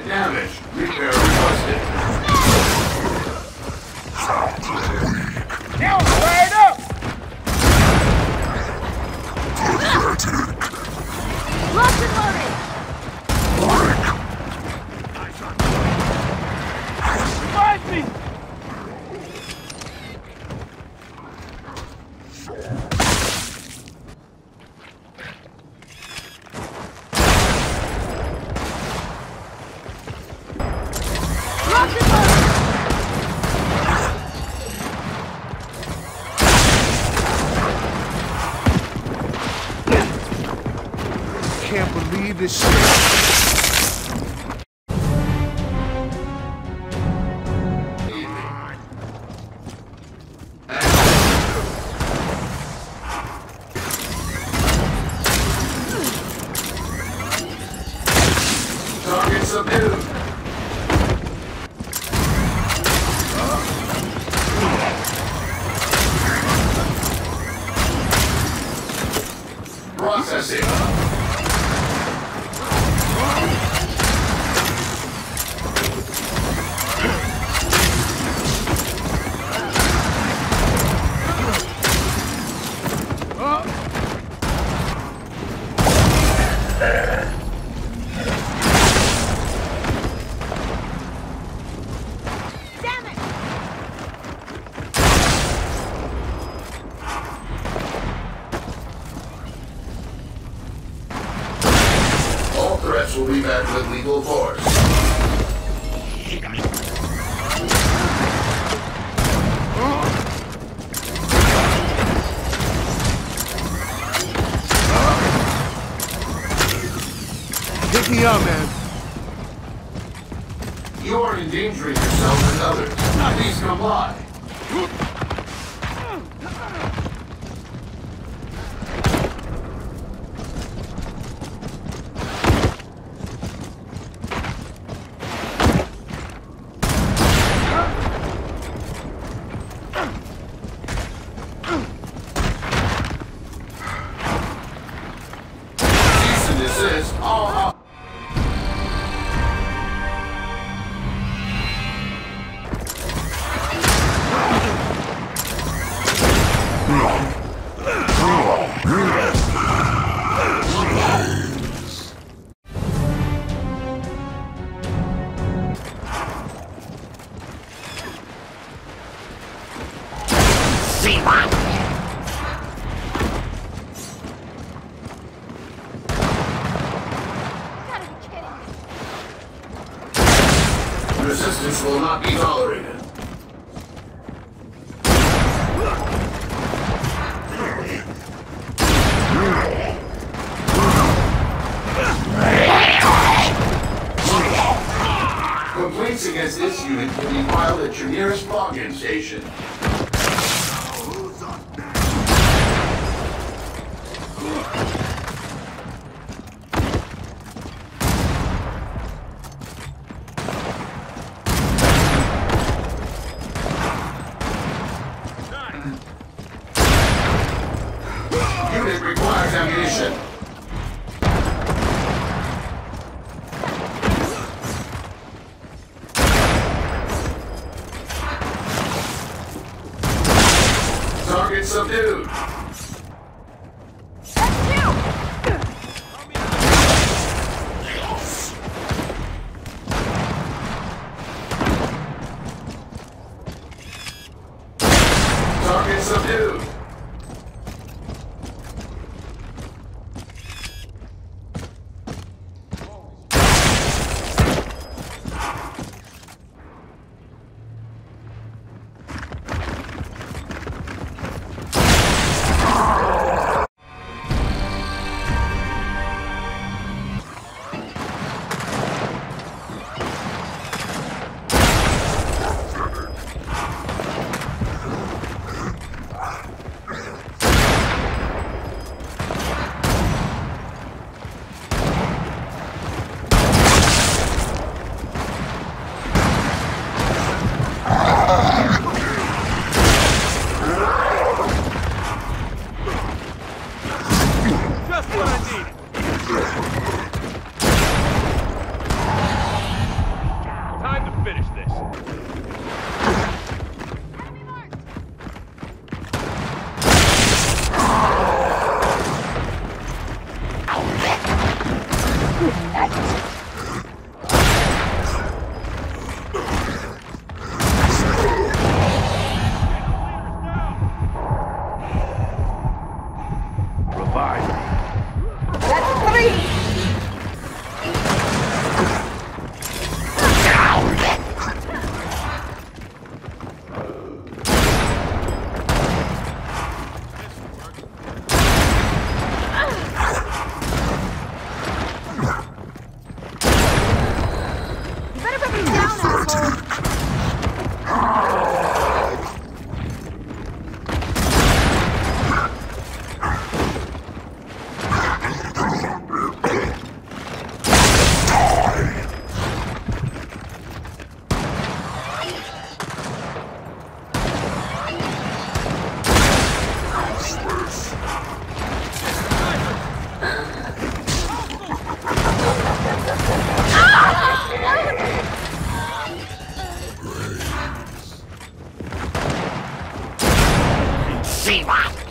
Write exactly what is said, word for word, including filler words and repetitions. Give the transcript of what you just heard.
Damage. Repair requested. Now right up! Locked and loaded! Revive me! Locked and loaded! Can't believe this shit. Target subdued. Processing. Damn it! All threats will be met with lethal force. Pick me up, man. You are endangering yourself and others. Please comply. Cease and desist. All out. You gotta be kidding me. Resistance will not be tolerated. Complaints against this unit can be filed at your nearest login station. Unit requires ammunition. Target subdued. That's you! Target subdued. Five. That's three! You better put me down, asshole! See what?